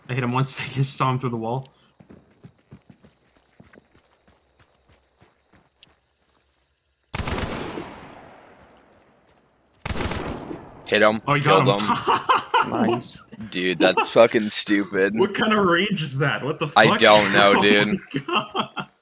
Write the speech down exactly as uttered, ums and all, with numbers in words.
I hit him once. I just saw him through the wall. Hit him. Oh, you Killed got him. him. Nice. Dude, that's fucking stupid. What kind of range is that? What the fuck? I don't know, Oh dude. my God.